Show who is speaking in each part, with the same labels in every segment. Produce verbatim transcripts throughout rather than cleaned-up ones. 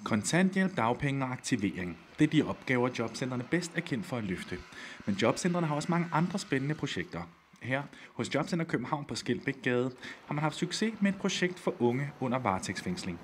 Speaker 1: Kontanthjælp, dagpenge og aktivering. Det er de opgaver, jobcentrene bedst er kendt for at løfte. Men jobcentrene har også mange andre spændende projekter. Her hos Jobcenter København på Skelbækgade har man haft succes med et projekt for unge under varetægtsfængsling.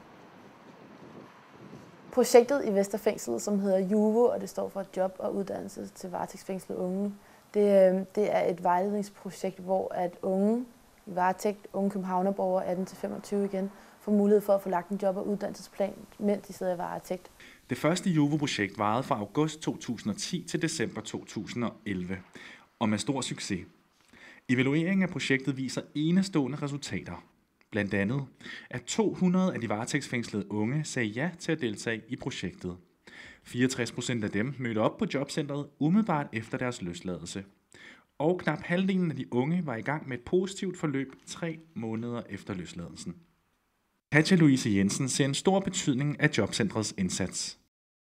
Speaker 2: Projektet i Vesterfængslet, som hedder JUVO, og det står for Job og Uddannelse til varetægtsfængslede unge, det, det er et vejledningsprojekt, hvor at unge i varetægt, unge københavnerborgere atten til femogtyve igen, får mulighed for at få lagt en job- og uddannelsesplan, mens de sidder i varetægt.
Speaker 1: Det første JUVO-projekt varede fra august to tusind og ti til december to tusind og elleve, og med stor succes. Evalueringen af projektet viser enestående resultater. Blandt andet, at to hundrede af de varetægtsfængslede unge sagde ja til at deltage i projektet. fireogtres procent af dem mødte op på jobcentret umiddelbart efter deres løsladelse. Og knap halvdelen af de unge var i gang med et positivt forløb tre måneder efter løsladelsen. Katja Louise Jensen ser en stor betydning af jobcentrets indsats.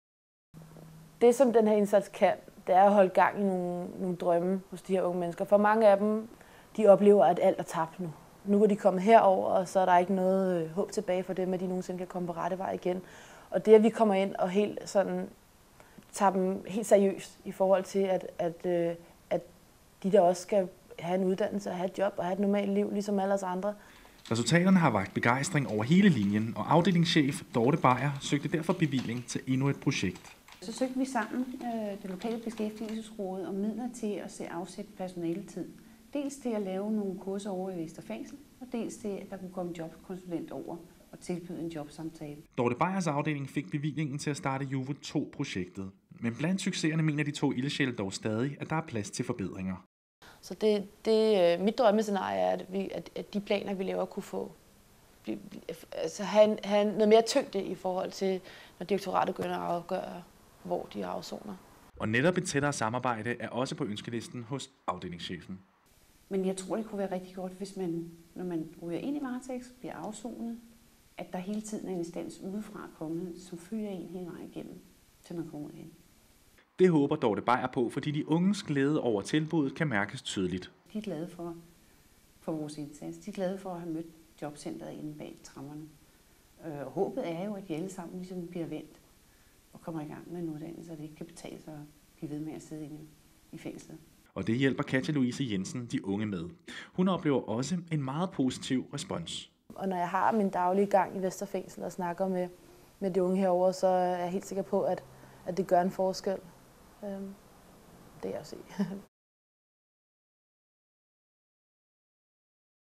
Speaker 2: Det, som den her indsats kan, det er at holde gang i nogle, nogle drømme hos de her unge mennesker. For mange af dem, de oplever, at alt er tabt nu. Nu er de kommet herover, og så er der ikke noget øh, håb tilbage for dem, at de nogensinde kan komme på rette vej igen. Og det, at vi kommer ind og helt sådan, tager dem helt seriøst i forhold til, at, at, øh, at de der også skal have en uddannelse og have et job og have et normalt liv, ligesom alle os andre.
Speaker 1: Resultaterne har vakt begejstring over hele linjen, og afdelingschef Dorte Beyer søgte derfor bevilling til endnu et projekt.
Speaker 3: Så søgte vi sammen øh, det lokale beskæftigelsesråd om midler til at se afsætte personaletid. Dels til at lave nogle kurser over i Vesterfængsel, og dels til, at der kunne komme en jobkonsulent over og tilbyde en jobsamtale.
Speaker 1: Dorte Beyers afdeling fik bevillingen til at starte JUVO to-projektet. Men blandt succeserne mener de to ildsjæle dog stadig, at der er plads til forbedringer.
Speaker 2: Så det, det, mit drømmescenarie er, at, vi, at, at de planer, vi laver, kunne få altså have, en, have noget mere tyngde i forhold til, når direktoratet begynder at afgøre, hvor de afsoner.
Speaker 1: Og netop et tættere samarbejde er også på ønskelisten hos afdelingschefen.
Speaker 3: Men jeg tror, det kunne være rigtig godt, hvis man, når man ryger ind i varetægt, bliver afsonet, at der hele tiden er en instans udefra kommet, som følger en hele vejen igennem, til man kommer ud igen.
Speaker 1: Det håber Dorte Beyer på, fordi de unges glæde over tilbuddet kan mærkes tydeligt.
Speaker 3: De er glade for, for vores indsats. De er glade for at have mødt jobcentret inde bag trammerne. Øh, og håbet er jo, at de alle sammen ligesom bliver vendt og kommer i gang med en uddannelse, så det ikke kan betale sig at blive ved med at sidde inde i fængslet.
Speaker 1: Og det hjælper Katja Louise Jensen de unge med. Hun oplever også en meget positiv respons.
Speaker 2: Og når jeg har min daglige gang i Vesterfængsel og snakker med, med de unge herovre, så er jeg helt sikker på, at, at det gør en forskel. Det er jeg at se.